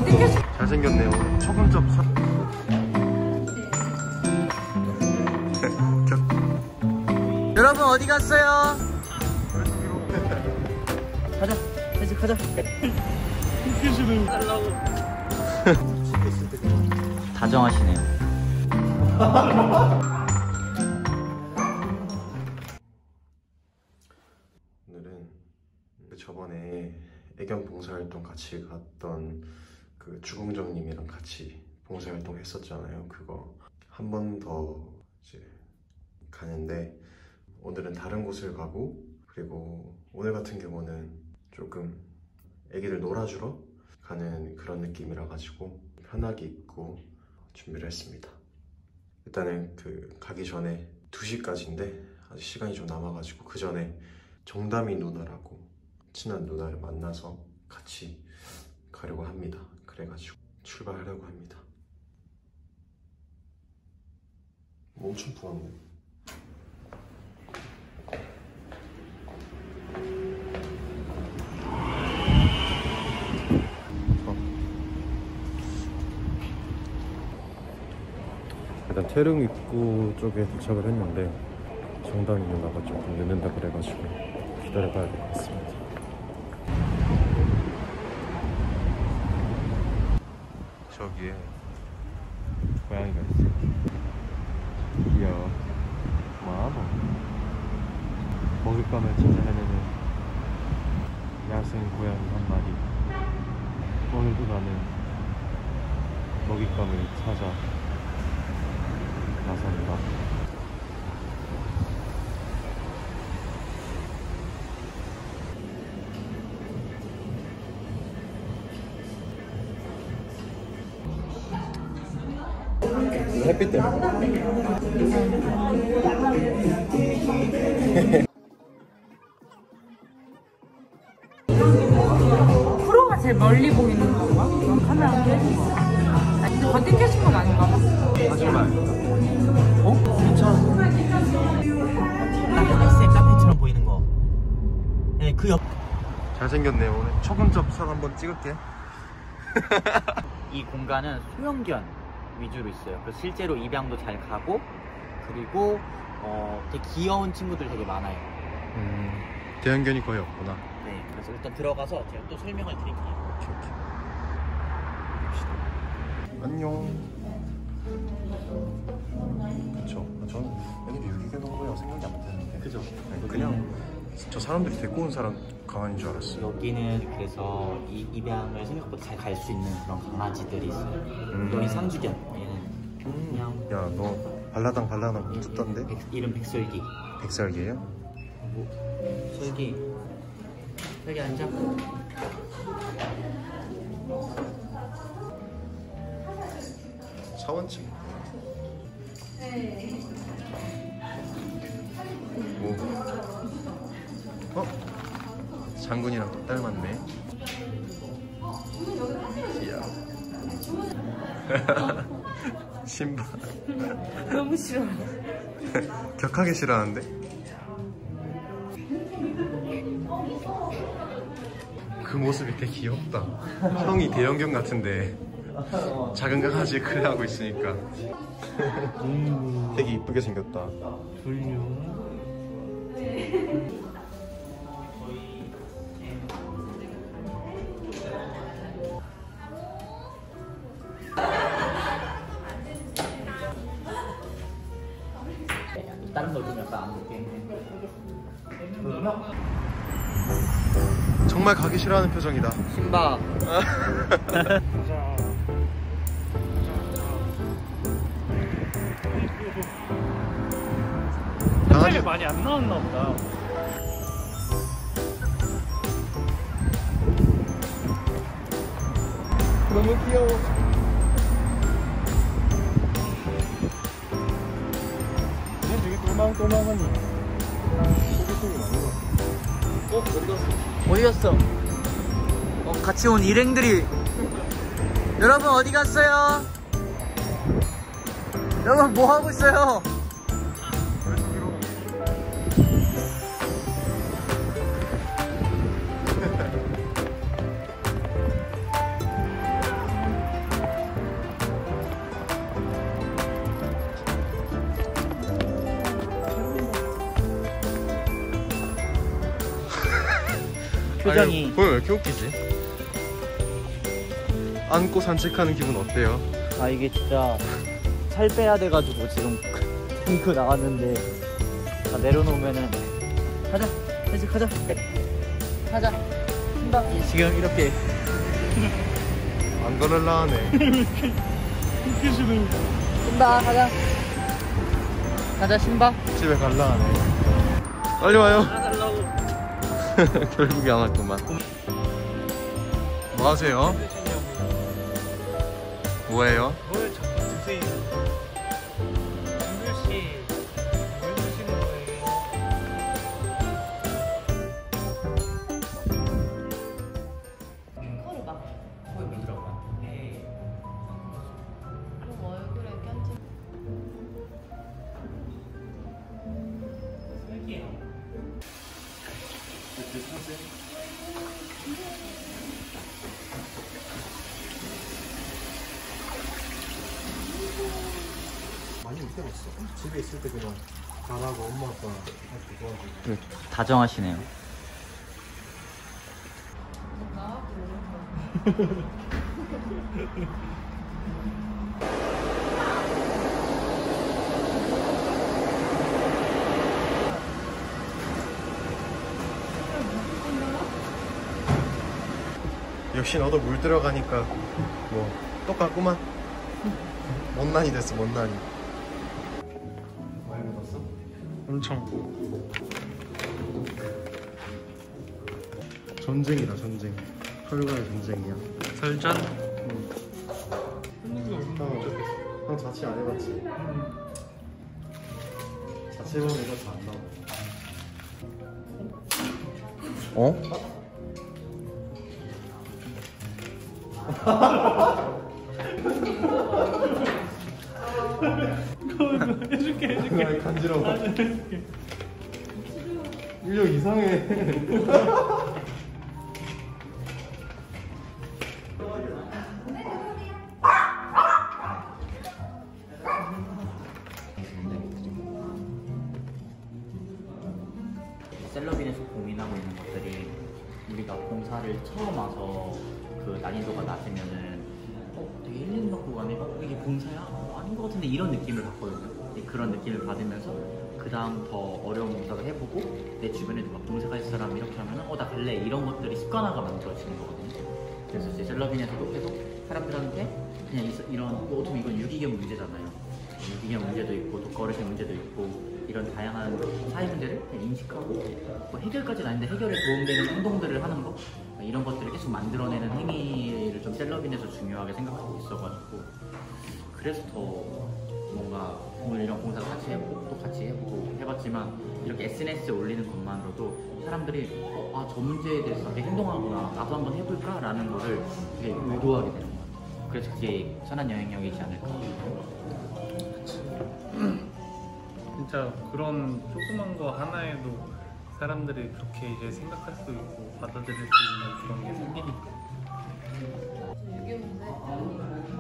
잘생겼네요. 초근접 여러분 어디 갔어요? 가자, 이제 가자. 웃기시는 다정하시네요. 오늘은 저번에 애견 봉사활동 같이 갔던 그 주공정님이랑 같이 봉사활동 했었잖아요. 그거 한 번 더 이제 가는데 오늘은 다른 곳을 가고, 그리고 오늘 같은 경우는 조금 애기들 놀아주러 가는 그런 느낌이라 가지고 편하게 입고 준비를 했습니다. 일단은 그 가기 전에 2시까지인데 아직 시간이 좀 남아가지고 그 전에 정다미 누나라고 친한 누나를 만나서 같이 가려고 합니다. 그래가지고 출발하려고 합니다. 엄청 부었네. 일단 태릉 입구 쪽에 도착을 했는데 정다미 누나가 조금 늦는다 그래가지고 기다려봐야 될 것 같습니다. 저기에 고양이가 있어요. 귀여워. 마모. 먹잇감을 찾아 헤매는 야생 고양이 한 마리. 오늘도 나는 먹잇감을 찾아 나섭니다. 햇빛 때문에. 프로가 제일 멀리 보이는 건가? 카메라 켜진 거. 아니, 근데 버튼 켜진 건 아닌가 봐. 하지만 괜찮아. SM 카페처럼 보이는 거. 네, 그 옆. 잘생겼네요. 오늘 초근접선 한번 찍을게. 이 공간은 소형견 위주로 있어요. 그래서 실제로 입양도 잘 가고, 그리고 되게 귀여운 친구들 되게 많아요. 대형견이 거의 없구나. 네, 그래서 일단 들어가서 제가 또 설명을 드릴게요. 오케이. 안녕. 그쵸. 저는 애들이 유기견 온 거라고 생각이 안 드는데. 그죠? 그냥 저 사람들이 데리고 온 사람 강아지인 줄 알았어요. 여기는 그래서 이 입양을 생각보다 잘 갈 수 있는 그런 강아지들이 있어요. 여기 상주견, 얘는 그냥. 야, 너 발라당 듣던데? 이름 백설기. 백설기예요? 설기. 설기 앉아. 사원증. 오. 장군이랑 또 닮았네. 이야. 신발. 너무 싫어. 격하게 싫어하는데? 그 모습이 되게 귀엽다. 형이 대형견 같은데 작은 강아지 크게 하고 있으니까 되게 이쁘게 생겼다. 다른 걸 좀 약간 안 볼게. 정말 가기 싫어하는 표정이다. 신바. 강아지 많이 안 나왔나 보다. 너무 귀여워. 얘 되게 똘망똘망하니. 어디 갔어? 어디 갔어? 같이 온 일행들이. 여러분 어디 갔어요? 여러분 뭐 하고 있어요? 표정이. 보면 왜 이렇게 웃기지? 안고 산책하는 기분 어때요? 아 이게 진짜 살 빼야 돼가지고 지금 핑크 나왔는데 다 내려놓으면은 가자 이제 가자 신바 지금 이렇게 안 걸을라 하네. 신바 가자 신바 집에 갈라 하네. 빨리 와요. 결국에 안 왔구만. 뭐 하세요? 뭐예요? 뭘 자꾸 드세요? 김규씨 뭘 드시는 거예요? 코를 막 코에 물 들어가 그럼 얼굴에 껴지. 많이 못 해봤어. 집에 있을 때 그냥 나라고 엄마 아빠 도와주고. 다정하시네요. 역시 너도 물 들어가니까 뭐 똑같구만. 못난이 됐어, 못난이. 많이 묻었어? 엄청. 전쟁이다, 전쟁. 혈과의 전쟁이야. 설전? 형 자취 안 해봤지? 자취 해보면 이거 잘 안 나와. 어? 해줄게. 간지러워. 인력 이상해. 셀럽인에서 고민하고 있는 것들이 우리가 봉사를 처음 와서 그 난이도가 낮으면은 되게 힐링 받고 가네. 이게 봉사야? 아닌 것 같은데 이런 느낌을 받거든요. 그런 느낌을 받으면서 그 다음 더 어려운 봉사를 해보고 내 주변에 누가 봉사가 있을 사람 이렇게 하면은 나 갈래 이런 것들이 습관화가 만들어지는 거거든요. 그래서 이제 셀럽인에서도 계속 사람들한테 그냥 이런 어차피 이건 유기견 문제잖아요. 유기견 문제도 있고 독거르시 문제도 있고 이런 다양한 사회 문제를 인식하고 뭐 해결까지는 아닌데 해결에 도움되는 행동들을 하는 거 이런 것들을 계속 만들어내는 행위를 좀 셀럽인에서 중요하게 생각하고 있어가지고 그래서 더 뭔가 오늘 이런 봉사 같이 해보고 또 같이 해보고 해봤지만 이렇게 SNS에 올리는 것만으로도 사람들이 저 문제에 대해서 이렇게 행동하구나 나도 한번 해볼까 라는 거를 되게 의도하게 되는 것 같아요. 그래서 그게 선한 영향력이지 않을까. 진짜 그런 조그만 거 하나에도 사람들이 그렇게 이제 생각할 수 있고 받아들일 수 있는 그런 게 생기니까. 유기견인데